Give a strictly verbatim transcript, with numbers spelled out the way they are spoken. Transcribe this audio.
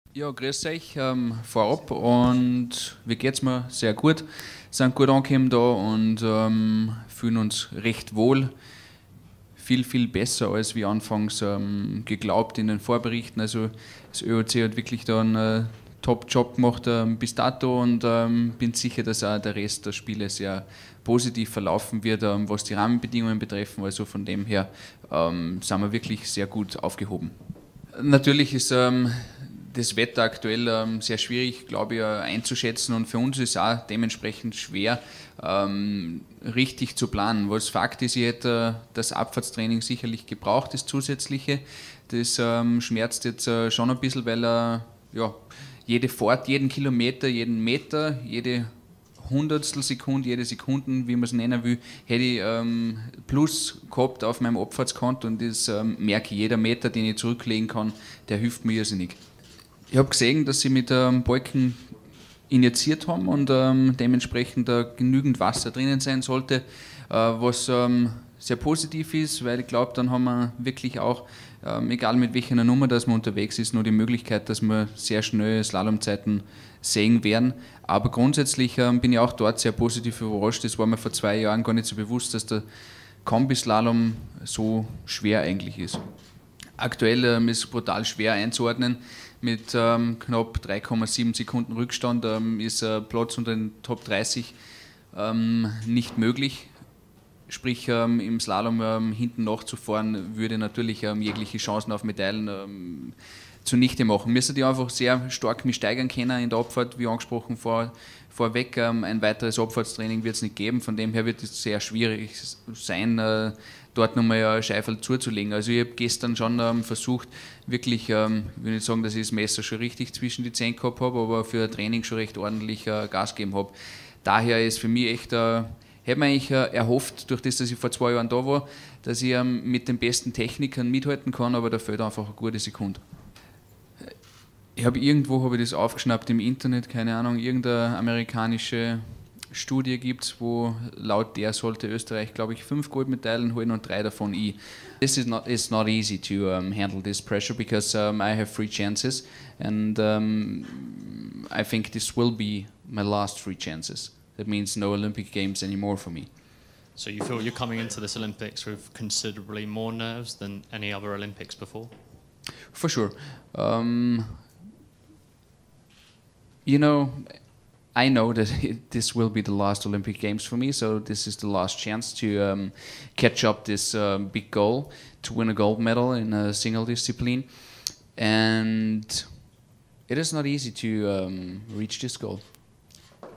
Ja, grüß euch ähm, vorab und wie geht's mir? Sehr gut. Sind gut angekommen da und ähm, fühlen uns recht wohl. Viel, viel besser als wie anfangs ähm, geglaubt in den Vorberichten. Also das Ö O C hat wirklich da einen äh, Top-Job gemacht ähm, bis dato und ähm, bin sicher, dass auch der Rest der Spiele sehr positiv verlaufen wird, ähm, was die Rahmenbedingungen betreffen. Also von dem her ähm, sind wir wirklich sehr gut aufgehoben. Natürlich ist ähm, das Wetter aktuell ähm, sehr schwierig, glaube ich, äh, einzuschätzen und für uns ist es auch dementsprechend schwer, ähm, richtig zu planen. Was Fakt ist, ich hätte äh, das Abfahrtstraining sicherlich gebraucht, das zusätzliche. Das ähm, schmerzt jetzt äh, schon ein bisschen, weil äh, ja, jede Fahrt, jeden Kilometer, jeden Meter, jede Hundertstel Sekunde, jede Sekunde, wie man es nennen will, hätte ich ähm, Plus gehabt auf meinem Abfahrtskonto und das ähm, merke ich, jeder Meter, den ich zurücklegen kann, der hilft mir irrsinnig. Ich habe gesehen, dass sie mit ähm, Balken injiziert haben und ähm, dementsprechend äh, genügend Wasser drinnen sein sollte, äh, was ähm, sehr positiv ist, weil ich glaube, dann haben wir wirklich auch, ähm, egal mit welcher Nummer dass man unterwegs ist, nur die Möglichkeit, dass wir sehr schnell Slalomzeiten sehen werden. Aber grundsätzlich ähm, bin ich auch dort sehr positiv überrascht. Das war mir vor zwei Jahren gar nicht so bewusst, dass der Kombislalom so schwer eigentlich ist. Aktuell ähm, ist es brutal schwer einzuordnen. Mit ähm, knapp drei Komma sieben Sekunden Rückstand ähm, ist ein Platz unter den Top dreißig ähm, nicht möglich. Sprich, ähm, im Slalom ähm, hinten nachzufahren, würde natürlich ähm, jegliche Chancen auf Medaillen ähm, zunichte machen. Müssen die einfach sehr stark mich steigern können in der Abfahrt, wie angesprochen vor, vorweg. Ähm, ein weiteres Abfahrtstraining wird es nicht geben, von dem her wird es sehr schwierig sein, äh, dort nochmal ein Scheifel zuzulegen. Also ich habe gestern schon ähm, versucht, wirklich, ähm, ich will nicht sagen, dass ich das Messer schon richtig zwischen die Zähne gehabt habe, aber für ein Training schon recht ordentlich äh, Gas gegeben habe. Daher ist für mich echt, äh, hätte man eigentlich äh, erhofft, durch das, dass ich vor zwei Jahren da war, dass ich ähm, mit den besten Technikern mithalten kann, aber da fehlt einfach eine gute Sekunde. Ich habe irgendwo habe ich das aufgeschnappt im Internet, keine Ahnung, irgendeine amerikanische Studie gibt es, wo laut der sollte Österreich, glaube ich, fünf Goldmedaillen holen und drei davon ich. This is not, it's not easy to um, handle this pressure because um, I have three chances and um, I think this will be my last three chances. That means no Olympic Games anymore for me. So you feel you're coming into this Olympics with considerably more nerves than any other Olympics before? For sure. Um, you know, I know that it, this will be the last Olympic Games for me, so this is the last chance to um, catch up this uh, big goal, to win a gold medal in a single discipline. And it is not easy to um, reach this goal.